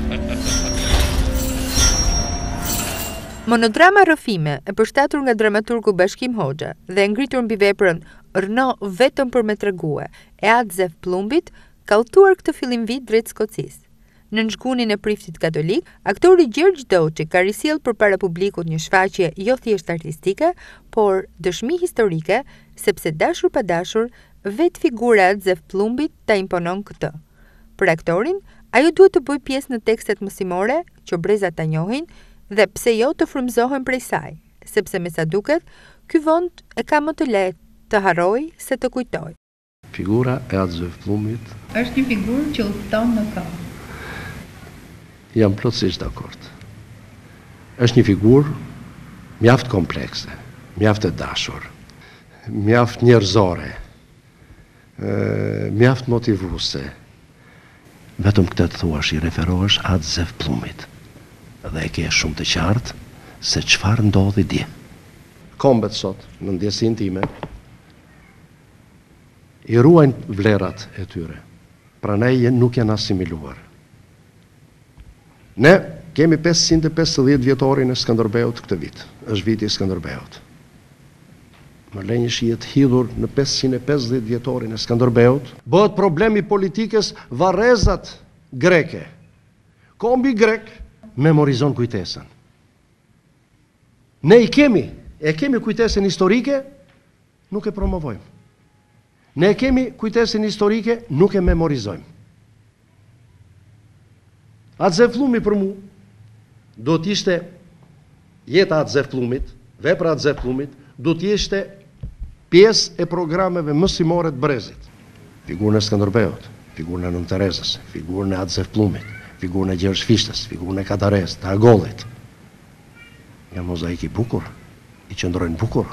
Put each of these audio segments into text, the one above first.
Monodrama Rrëfime, e përshtatur nga dramaturgu Bashkim Hoxha dhe e ngritur mbi veprën Rno vetëm për me tregue e Adzef Plumbit, ka udhëtuar këtë fillim vit drejt Skocisë. Në nënshkunin e priftit katolik, aktori Gjergj Doçi ka risjell përpara publikut një shfaqje jo thjesht artistike, por dëshmi historike, sepse dashur pa dashur, vetë figura e Adzef Plumbit ta imponon këtë. Për aktorin, ajo duhet të bëjë pjesë në tekstet mësimore që brezat ta njohin dhe pse jo të frymëzohen prej saj, sepse me sa duket, ky vend e ka më të lehtë të harroj se të kujtoj. Figura e Adzef Plumbit është një figurë që udhëton në kohë. Jam plotësisht dakord. Është një figurë mjaft komplekse, mjaft e dashur, mjaft njerëzore, mjaft motivuese. Vetëm këtë të thuash i referohesh Adzef Plumbit dhe e ke shumë të qartë se çfarë ndodhi dje. Kombet sot, në ndjesinë time, i ruajnë vlerat e tyre, prandaj nuk janë asimiluar. Ne kemi 550 vjetorin e Skënderbeut këtë vit, është viti i Skënderbeut. Më lenjë shihet hidhur në 550 vjetorin e Skënderbeut, bëhet problemi politikës varrezat greke. Kombi grek memorizon kujtesën. Ne kemi kujtesën historike, nuk e promovojmë. Ne kemi kujtesën historike, nuk e memorizojmë. Adzef Plumbi për mu, do t'ishte jeta Adzef Plumbit, vepra Adzef Plumbit, do t'ishte pjesë e programeve mësimore të brezit. Figurën e Skënderbeut, figurën e Nën Terezës, figurën e Adzef Plumbit, figurën e Gjergj Fishtës, figurën e Kadarës, të Agollit. Janë mozaik i bukur, i qëndrojnë bukur.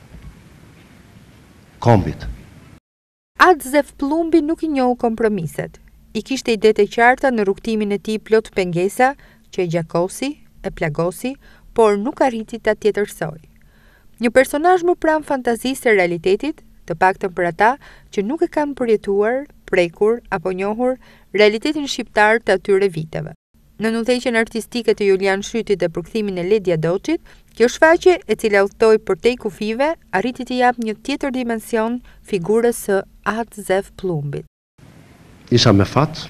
Kombit. Adzef Plumbi nuk i njohu kompromiset. I kishte idetë e qarta në rrugtimin e tij plot pengesa që e gjakosi, e plagosi, por nuk arriti ta tjetërsoj. Një personazh më pranë fantazisë së realitetit, të paktën për ata që nuk e kanë përjetuar, prekur apo njohur realitetin shqiptar të atyre viteve. Në udhëheqjen artistike të Julian Shytit dhe përkthimin e Ledia Doçit, kjo shfaqje, e cila udhtoi përtej kufive, arriti të japë një tjetër dimension figurës së Adzef Plumbit. Isha me fat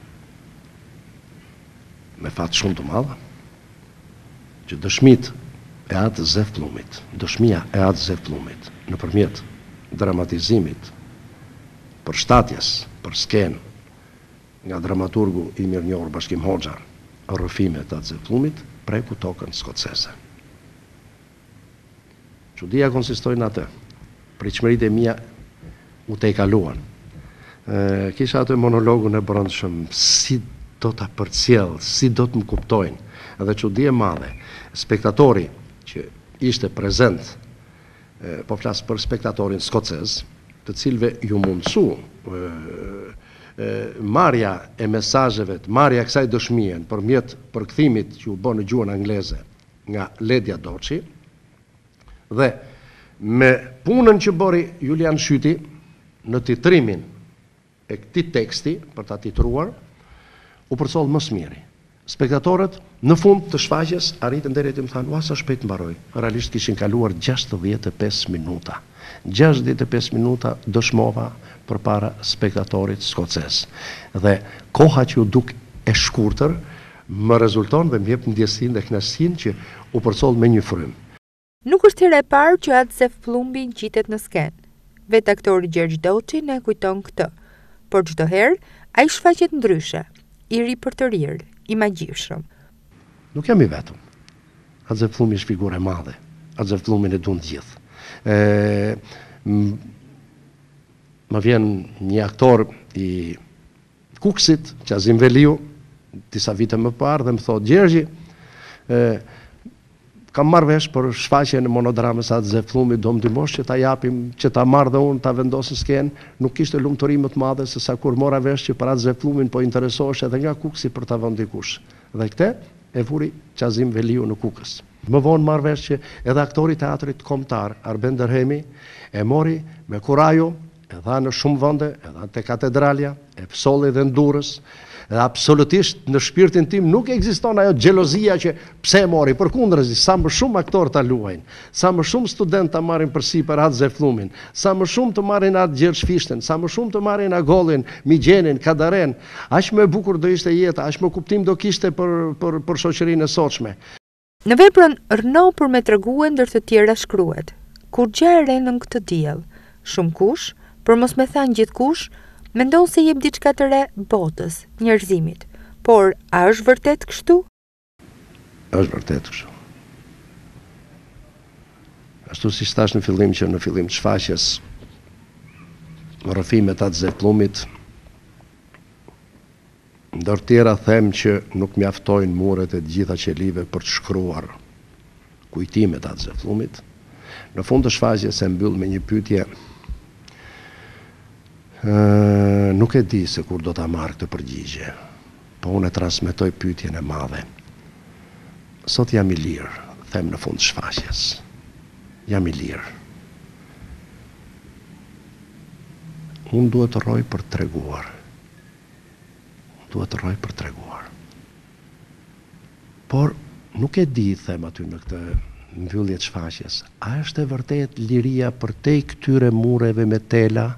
shumë të madhe, që dëshmit e Adzef Plumbit, dëshmia e Adzef Plumbit, nëpërmjet dramatizimit, përshtatjes, për skenë, nga dramaturgu i mirënjohur Bashkim Hoxha, rrëfime të Adzef Plumbit, preku tokën skoceze. Çudia konsistoi në atë, pritshmëritë e mia u tejkaluan. Kisha atë monologun e brendshëm, si do ta përcjell, si do të më kuptojnë. Edhe çudi e madhe, spektatori që ishte prezent, po flas për spektatorin skocez, të cilëve ju mundsu marrja e mesazheve, marrja e kësaj dëshmie përmjet përkthimit që u bë në gjuhën angleze nga Ledia Doçi, dhe me punën që bëri Julian Shyti në titrimin e këtij teksti për ta titruar, u përcoll më së miri. Spektatorët në fund të shfaqjes arritën deri të më thanë, "Ua, sa shpejt mbaroi." Realisht kishin kaluar 65 minuta. 65 minuta dëshmova përpara spektatorit skocez. Dhe koha që u duk e shkurtër më rezulton dhe më jep ndjesinë dhe kënaqësinë që u përcoll me një frym. Nuk është hera e parë që Adzef Plumbi ngjitet në skenë. Vetë aktori Gjergj Doçi na kujton këtë. Por çdo herë ai shfaqet ndryshe, i ri për të rirë, i magjishëm. Nuk jam i vetëm. Adzef Plumbi është figurë e madhe. Adzef Plumbin e duan të gjithë. Më vjen një aktor i Kukësit, Qazim Veliu, disa vite më parë, dhe më thotë, "Gjergji, kam marrë vesh për shfaqjen e monodramës Adzef Plumbit, do më ndihmosh që ta japim, që ta marrë dhe unë, ta vendosë në skenë." Nuk kishte lumturi më të madhe se sa kur mora vesh që për Adzef Plumbin po interesohesh edhe nga Kukësi për ta vënë dikush. Dhe këtë e vuri Qazim Veliu në Kukës. Më vonë marrë vesh që edhe aktori i teatrit kombëtar, Arben Derhemi, e mori me kurajo, e dha në shumë vende, e dha te katedralja, e solli dhe ndurës, dhe absolutisht në shpirtin tim nuk ekziston ajo xhelozia që pse e mori, përkundërzi, sa më shumë aktor ta luajnë, sa më shumë student ta marrin përsipër atë Zeflumin, sa më shumë të marrin atë Gjergj Fishten, sa më shumë të marrin Agollin, Migjenin, Kadaren, aq më e bukur do ishte jeta, aq më kuptim do kishte për shoqërinë e sotshme. Në veprën Rno për me treguar ndër të tjera shkruhet: kur gjë e re nën këtë diell, shumë kush, për mos me thanë gjithkush, mendon se jep diçka të re botës, njerëzimit. Por a është vërtet kështu? Është vërtet kështu. Ashtu si thash në fillim që në fillim të shfaqjes rrëfimet atë Zeflumit, ndër tjera them që nuk mjaftojnë muret e gjitha qelive për të shkruar kujtimet atë Zeflumit. Në fund të shfaqjes e mbyll me një pyetje. Nuk e di se kur do ta marr këtë përgjigje, po unë e transmetoj pyetjen e madhe. Sot jam i lirë, them në fund të shfaqjes. Jam i lirë. Unë duhet të rroj për të treguar. Por nuk e di, them aty në këtë mbyllje të shfaqjes, a është e vërtet liria përtej këtyre mureve me tela?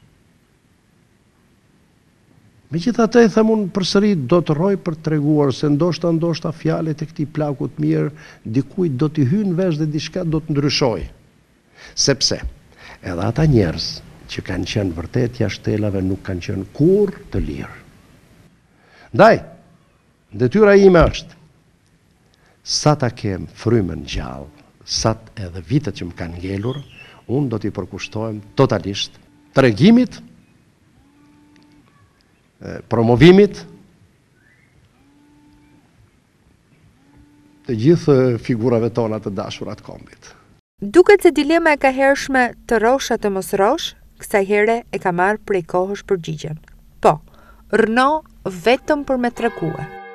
Megjithatë, them unë përsëri do të rroj për të treguar se ndoshta fjalët e këtij plaku të mirë dikujt do t'i hyjnë vesh dhe diçka do të ndryshojë. Sepse edhe ata njerëz që kanë qenë vërtet jashtë telave nuk kanë qenë kurrë të lirë. Ndaj, detyra ime është sa ta kem frymën gjallë, sa edhe vitet që më kanë ngelur, unë do t'i përkushtohem totalisht tregimit, promovimit të gjithë figurave tona të dashurat kombit. Duket se dilema e ka hershme të rosh atë mos rosh, kësaj here e ka marrë prej kohësh përgjigjen. Po, Rno vetëm për me treguar.